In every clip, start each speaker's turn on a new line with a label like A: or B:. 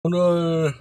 A: 오늘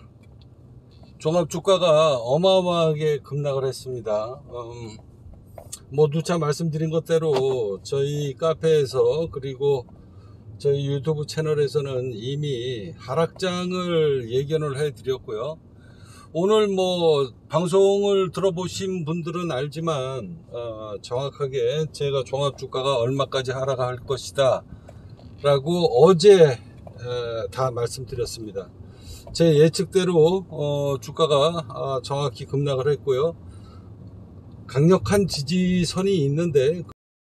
A: 종합주가가 어마어마하게 급락을 했습니다. 뭐 누차 말씀드린 것대로 저희 카페에서 그리고 저희 유튜브 채널에서는 이미 하락장을 예견을 해 드렸고요. 오늘 뭐 방송을 들어보신 분들은 알지만 정확하게 제가 종합주가가 얼마까지 하락할 것이다 라고 어제 다 말씀드렸습니다. 제 예측대로 주가가 정확히 급락을 했고요. 강력한 지지선이 있는데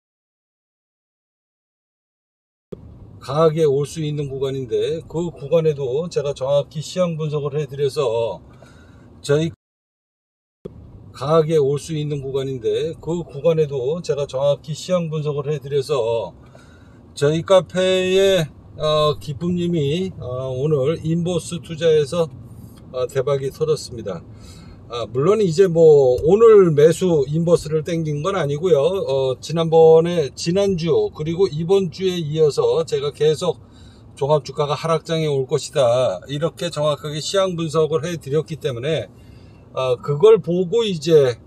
A: 강하게 올 수 있는 구간인데 그 구간에도 제가 정확히 시황 분석을 해드려서 저희 강하게 올 수 있는 구간인데 그 구간에도 제가 정확히 시황 분석을 해드려서 저희 카페에 기쁨님이 오늘 인보스 투자에서 대박이 터졌습니다. 물론 이제 뭐 오늘 매수 인버스를 땡긴 건 아니고요. 지난주 그리고 이번 주에 이어서 제가 계속 종합주가가 하락장에 올 것이다 이렇게 정확하게 시황 분석을 해 드렸기 때문에 그걸 보고 이제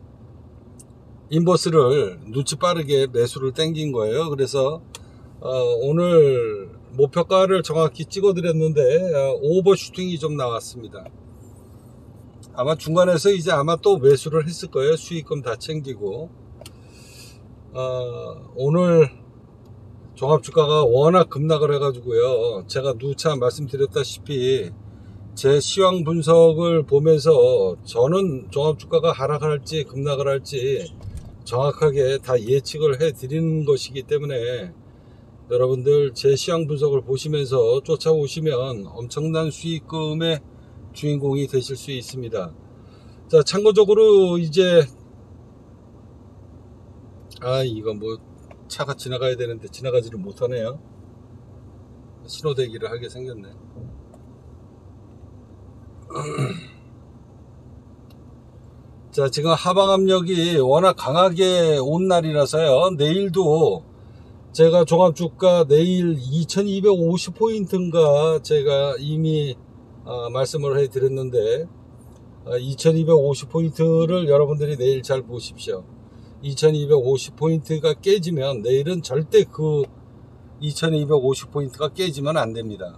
A: 인버스를 눈치 빠르게 매수를 땡긴 거예요. 그래서 오늘 목표가를 정확히 찍어 드렸는데 오버슈팅이 좀 나왔습니다. 아마 중간에서 이제 아마 또 매수를 했을 거예요. 수익금 다 챙기고. 오늘 종합주가가 워낙 급락을 해가지고요. 제가 누차 말씀드렸다시피 제 시황 분석을 보면서 저는 종합주가가 하락할지 급락을 할지 정확하게 다 예측을 해 드리는 것이기 때문에 여러분들 제 시황 분석을 보시면서 쫓아오시면 엄청난 수익금의 주인공이 되실 수 있습니다. 자, 참고적으로 이제 이거 뭐 차가 지나가야 되는데 지나가지를 못하네요. 신호대기를 하게 생겼네. 자, 지금 하방압력이 워낙 강하게 온 날이라서요. 내일도 제가 종합주가 내일 2250포인트인가 제가 이미 말씀을 해 드렸는데 2250포인트를 여러분들이 내일 잘 보십시오. 2250포인트가 깨지면 내일은 절대 그 2250포인트가 깨지면 안 됩니다.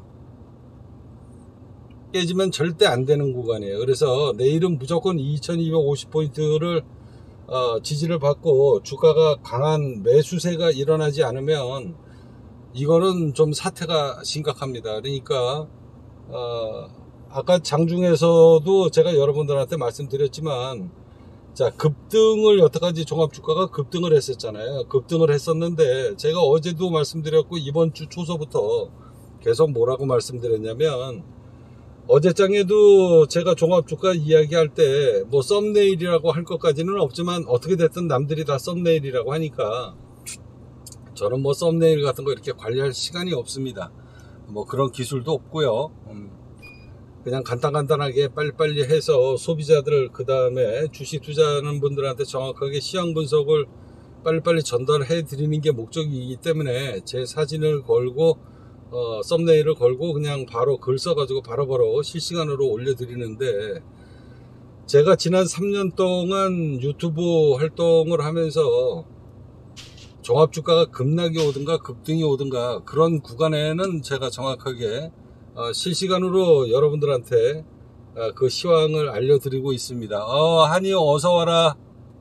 A: 깨지면 절대 안 되는 구간이에요. 그래서 내일은 무조건 2250포인트를 지지를 받고 주가가 강한 매수세가 일어나지 않으면 이거는 좀 사태가 심각합니다. 그러니까 아까 장중에서도 제가 여러분들한테 말씀드렸지만 자, 급등을 여태까지 종합주가가 급등을 했었잖아요. 급등을 했었는데 제가 어제도 말씀드렸고 이번 주 초서부터 계속 뭐라고 말씀드렸냐면 어제장에도 제가 종합주가 이야기할 때 뭐 썸네일이라고 할 것까지는 없지만 어떻게 됐든 남들이 다 썸네일이라고 하니까 저는 뭐 썸네일 같은 거 이렇게 관리할 시간이 없습니다. 뭐 그런 기술도 없고요. 그냥 간단하게 빨리빨리 해서 소비자들 그 다음에 주식 투자하는 분들한테 정확하게 시황 분석을 빨리빨리 전달해 드리는 게 목적이기 때문에 제 사진을 걸고 썸네일을 걸고 그냥 바로 글 써가지고 바로바로 실시간으로 올려드리는데 제가 지난 3년 동안 유튜브 활동을 하면서 종합주가가 급락이 오든가 급등이 오든가 그런 구간에는 제가 정확하게 실시간으로 여러분들한테 그 시황을 알려드리고 있습니다. 한이요 어서와라.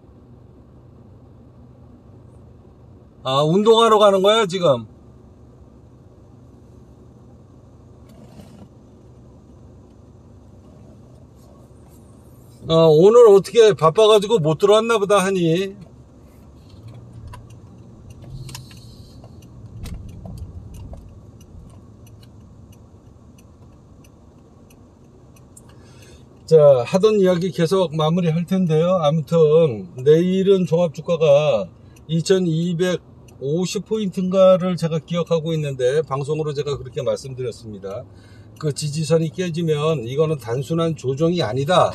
A: 운동하러 가는 거야 지금? 오늘 어떻게 바빠가지고 못 들어왔나 보다 하니. 자, 하던 이야기 계속 마무리 할 텐데요. 아무튼 내일은 종합주가가 2250포인트인가를 제가 기억하고 있는데 방송으로 제가 그렇게 말씀드렸습니다. 그 지지선이 깨지면 이거는 단순한 조정이 아니다.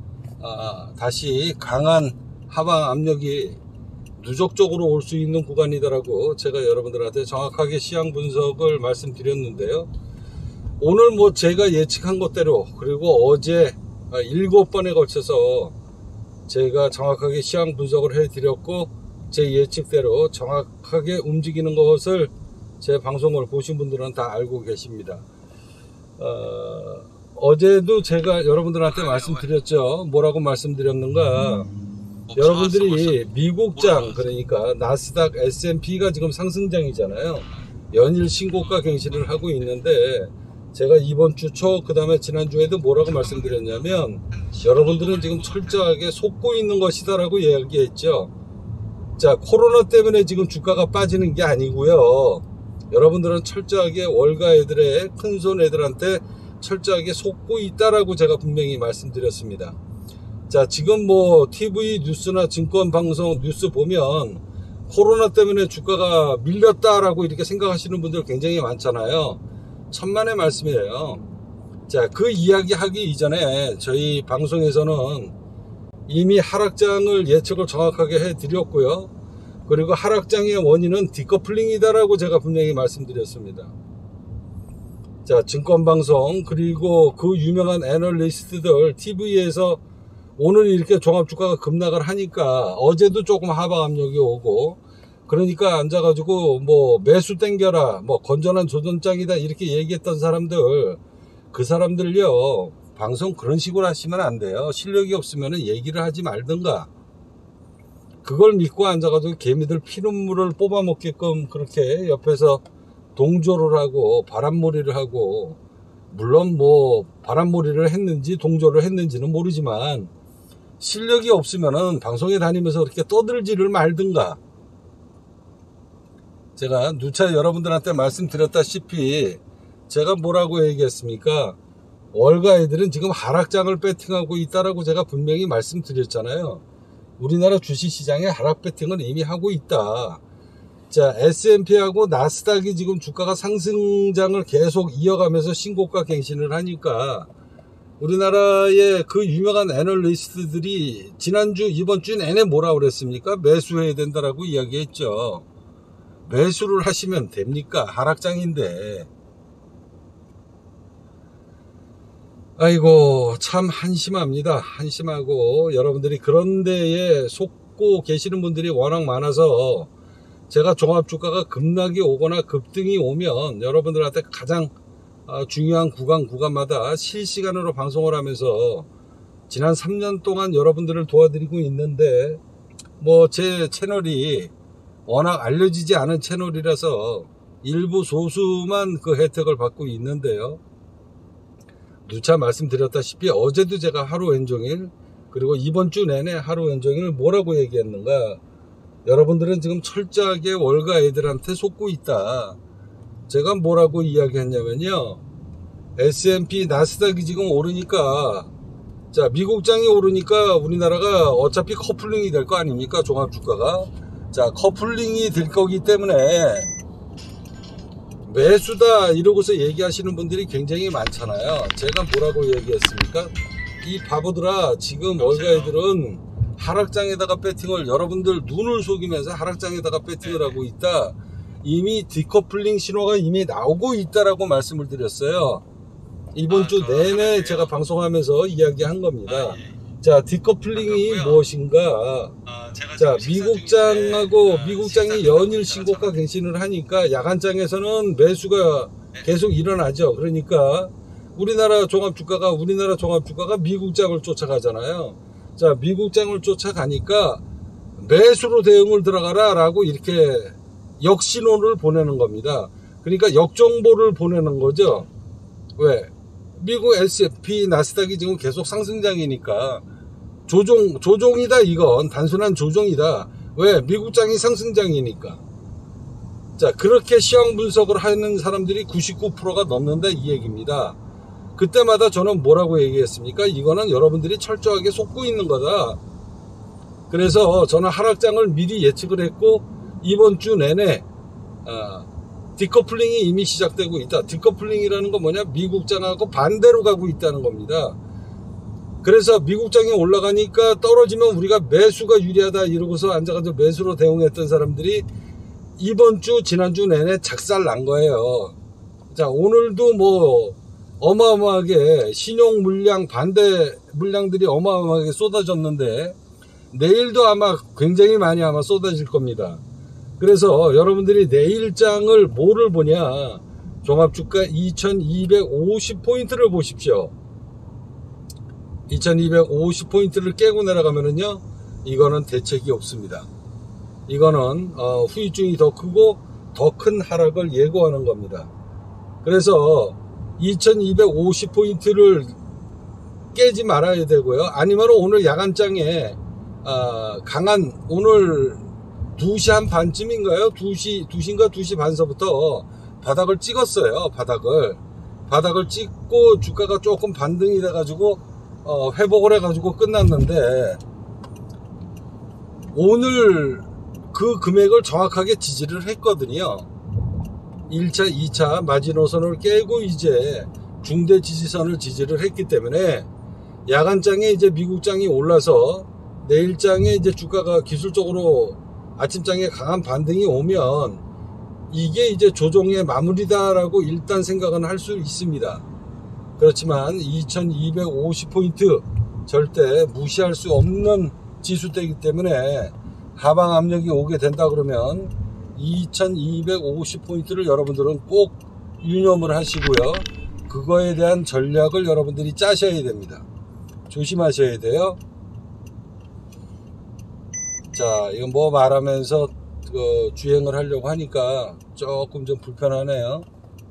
A: 다시 강한 하방 압력이 누적적으로 올 수 있는 구간이더라고 제가 여러분들한테 정확하게 시황 분석을 말씀드렸는데요. 오늘 뭐 제가 예측한 것대로, 그리고 어제 7번에 걸쳐서 제가 정확하게 시황 분석을 해드렸고, 제 예측대로 정확하게 움직이는 것을 제 방송을 보신 분들은 다 알고 계십니다. 어제도 제가 여러분들한테 말씀드렸죠. 뭐라고 말씀드렸는가? 여러분들이 미국장, 그러니까 나스닥 S&P가 지금 상승장이잖아요. 연일 신고가 갱신을 하고 있는데, 제가 이번 주 초, 그 다음에 지난주에도 뭐라고 말씀드렸냐면, 여러분들은 지금 철저하게 속고 있는 것이다 라고 이야기했죠. 자, 코로나 때문에 지금 주가가 빠지는 게 아니고요. 여러분들은 철저하게 월가 애들의, 큰손 애들한테 철저하게 속고 있다라고 제가 분명히 말씀드렸습니다. 자, 지금 뭐 TV 뉴스나 증권방송 뉴스 보면 코로나 때문에 주가가 밀렸다라고 이렇게 생각하시는 분들 굉장히 많잖아요. 천만의 말씀이에요. 자, 그 이야기 하기 이전에 저희 방송에서는 이미 하락장을 예측을 정확하게 해드렸고요. 그리고 하락장의 원인은 디커플링이다라고 제가 분명히 말씀드렸습니다. 자, 증권방송, 그리고 그 유명한 애널리스트들 TV에서 오늘 이렇게 종합주가가 급락을 하니까 어제도 조금 하방 압력이 오고, 그러니까 앉아가지고 뭐 매수 땡겨라, 뭐 건전한 조전장이다 이렇게 얘기했던 사람들, 그 사람들요, 방송 그런 식으로 하시면 안 돼요. 실력이 없으면 얘기를 하지 말든가. 그걸 믿고 앉아가지고 개미들 피눈물을 뽑아먹게끔 그렇게 옆에서 동조를 하고 바람몰이를 하고, 물론 뭐 바람몰이를 했는지 동조를 했는지는 모르지만 실력이 없으면은 방송에 다니면서 그렇게 떠들지를 말든가. 제가 누차 여러분들한테 말씀드렸다시피 제가 뭐라고 얘기했습니까? 월가 애들은 지금 하락장을 배팅하고 있다라고 제가 분명히 말씀드렸잖아요. 우리나라 주식시장에 하락 배팅을 이미 하고 있다. 자, S&P하고 나스닥이 지금 주가가 상승장을 계속 이어가면서 신고가 갱신을 하니까 우리나라의 그 유명한 애널리스트들이 지난주, 이번 주 내내 뭐라 그랬습니까? 매수해야 된다라고 이야기했죠. 매수를 하시면 됩니까? 하락장인데. 아이고, 참 한심합니다. 한심하고, 여러분들이 그런 데에 속고 계시는 분들이 워낙 많아서 제가 종합주가가 급락이 오거나 급등이 오면 여러분들한테 가장 중요한 구간마다 실시간으로 방송을 하면서 지난 3년 동안 여러분들을 도와드리고 있는데, 뭐 제 채널이 워낙 알려지지 않은 채널이라서 일부 소수만 그 혜택을 받고 있는데요. 누차 말씀드렸다시피 어제도 제가 하루 온종일, 그리고 이번 주 내내 하루 온종일 뭐라고 얘기했는가? 여러분들은 지금 철저하게 월가 애들한테 속고 있다. 제가 뭐라고 이야기했냐면요, S&P 나스닥이 지금 오르니까, 자, 미국장이 오르니까 우리나라가 어차피 커플링이 될 거 아닙니까? 종합주가가. 자, 커플링이 될 거기 때문에 매수다 이러고서 얘기하시는 분들이 굉장히 많잖아요. 제가 뭐라고 얘기했습니까? 이 바보들아, 지금 월가 애들은 하락장에다가 배팅을, 여러분들 눈을 속이면서 하락장에다가 배팅을 하고 있다. 이미 디커플링 신호가 이미 나오고 있다라고 말씀을 드렸어요. 이번 주 내내 제가 방송하면서 이야기한 겁니다. 자, 디커플링이 무엇인가? 자, 미국장이 연일 신고가 갱신을 하니까 야간장에서는 매수가 계속 일어나죠. 그러니까 우리나라 종합주가가 미국장을 쫓아가잖아요. 자, 미국장을 쫓아가니까 매수로 대응을 들어가라 라고 이렇게 역신호를 보내는 겁니다. 그러니까 역정보를 보내는 거죠. 왜? 미국 S&P 나스닥이 지금 계속 상승장이니까 조종이다. 이건 단순한 조종이다. 왜? 미국장이 상승장이니까. 자, 그렇게 시황 분석을 하는 사람들이 99%가 넘는다 이 얘기입니다. 그때마다 저는 뭐라고 얘기했습니까? 이거는 여러분들이 철저하게 속고 있는 거다. 그래서 저는 하락장을 미리 예측을 했고, 이번 주 내내 디커플링이 이미 시작되고 있다. 디커플링이라는 건 뭐냐? 미국장하고 반대로 가고 있다는 겁니다. 그래서 미국장이 올라가니까 떨어지면 우리가 매수가 유리하다 이러고서 앉아가지고 매수로 대응했던 사람들이 이번 주, 지난주 내내 작살 난 거예요. 자, 오늘도 뭐 어마어마하게 신용 물량, 반대 물량들이 어마어마하게 쏟아졌는데 내일도 아마 굉장히 많이 아마 쏟아질 겁니다. 그래서 여러분들이 내일장을 뭐를 보냐, 종합주가 2250포인트를 보십시오. 2250포인트를 깨고 내려가면은요, 이거는 대책이 없습니다. 이거는 후유증이 더 크고 더 큰 하락을 예고하는 겁니다. 그래서 2250포인트를 깨지 말아야 되고요. 아니면 오늘 야간장에 강한, 오늘 2시 한 반쯤인가요? 2시인가 2시 반서부터 바닥을 찍었어요. 바닥을 찍고 주가가 조금 반등이 돼가지고 회복을 해가지고 끝났는데, 오늘 그 금액을 정확하게 지지를 했거든요. 1차, 2차 마지노선을 깨고 이제 중대 지지선을 지지를 했기 때문에 야간장에 이제 미국장이 올라서 내일장에 이제 주가가 기술적으로 아침장에 강한 반등이 오면 이게 이제 조정의 마무리다라고 일단 생각은 할 수 있습니다. 그렇지만 2250포인트 절대 무시할 수 없는 지수대이기 때문에 하방 압력이 오게 된다 그러면 2250포인트를 여러분들은 꼭 유념을 하시고요. 그거에 대한 전략을 여러분들이 짜셔야 됩니다. 조심하셔야 돼요. 자, 이건 뭐 말하면서 주행을 하려고 하니까 조금 좀 불편하네요.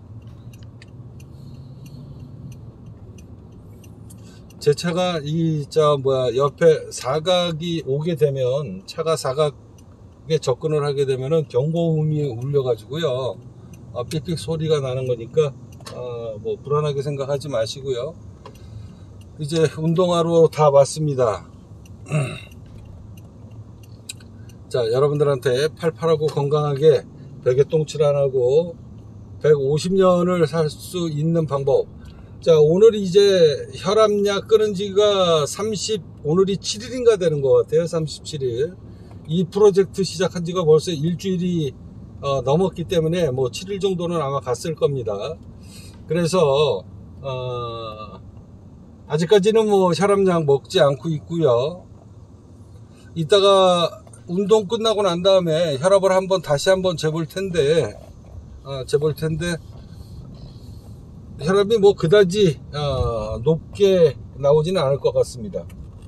A: 제 차가 옆에 사각이 오게 되면, 차가 사각에 접근을 하게 되면은 경고음이 울려가지고요, 삑삑 소리가 나는 거니까 뭐 불안하게 생각하지 마시고요. 이제 운동하러 다 왔습니다. 자, 여러분들한테 팔팔하고 건강하게 베개똥칠 안 하고 150년을 살 수 있는 방법. 자, 오늘 이제 혈압약 끊은 지가 오늘이 7일인가 되는 것 같아요. 37일. 이 프로젝트 시작한 지가 벌써 일주일이 넘었기 때문에 뭐 7일 정도는 아마 갔을 겁니다. 그래서 아직까지는 뭐 혈압약 먹지 않고 있고요. 이따가 운동 끝나고 난 다음에 혈압을 다시 한번 재볼 텐데 혈압이 뭐 그다지 높게 나오지는 않을 것 같습니다.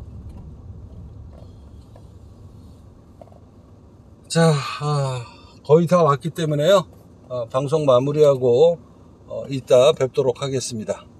A: 자, 거의 다 왔기 때문에요. 방송 마무리하고 이따 뵙도록 하겠습니다.